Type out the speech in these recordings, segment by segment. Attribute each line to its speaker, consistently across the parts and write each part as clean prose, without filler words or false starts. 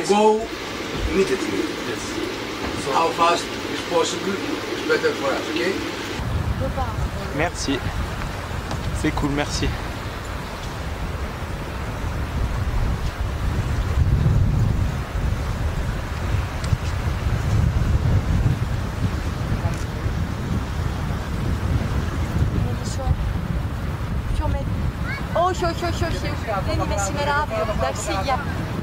Speaker 1: go immediately. Yes. So how fast is possible is better for us, okay?
Speaker 2: Merci. C'est cool, merci.
Speaker 3: Όχι, όχι, όχι, όχι. Δεν είμαι σήμερα άδειο, εντάξει, για...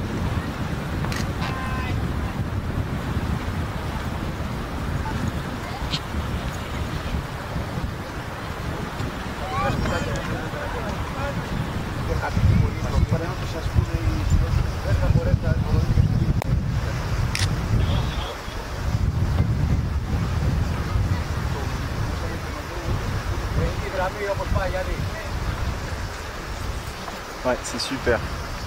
Speaker 2: Ouais, c'est super.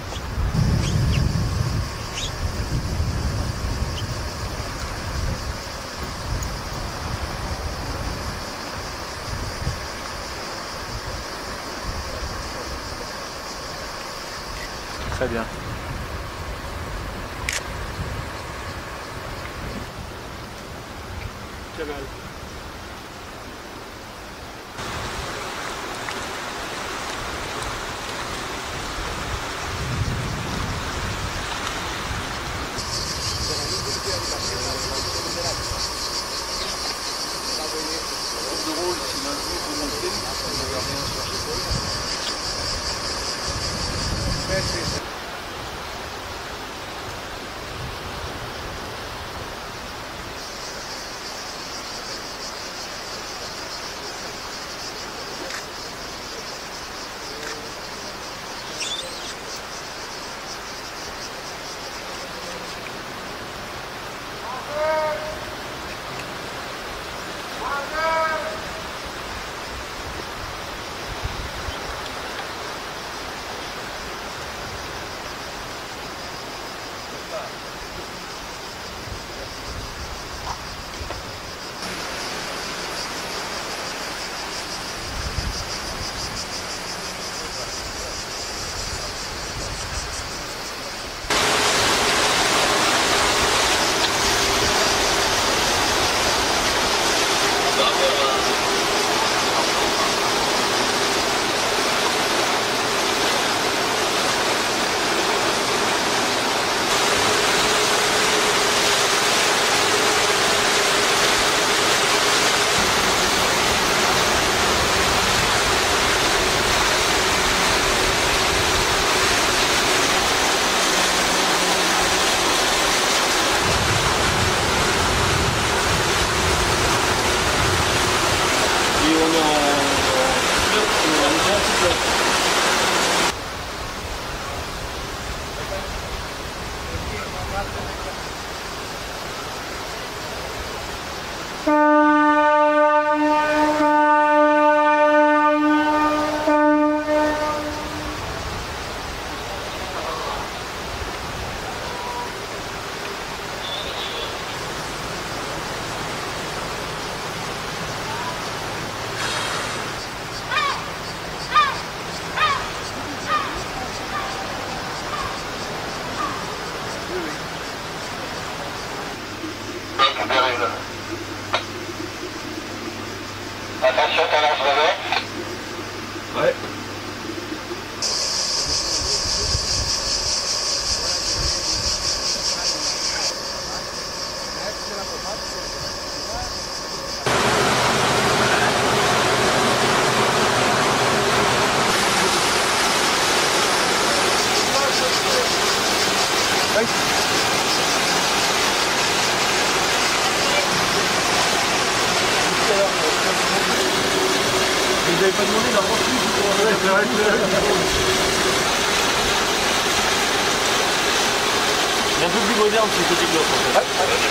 Speaker 2: Très bien.
Speaker 4: Canal.
Speaker 5: Attention, Canal se réveille.
Speaker 1: Ouais. Vous n'avez pas demandé la rentrée.
Speaker 2: Il est un peu plus moderne ce côté de l'autre en fait.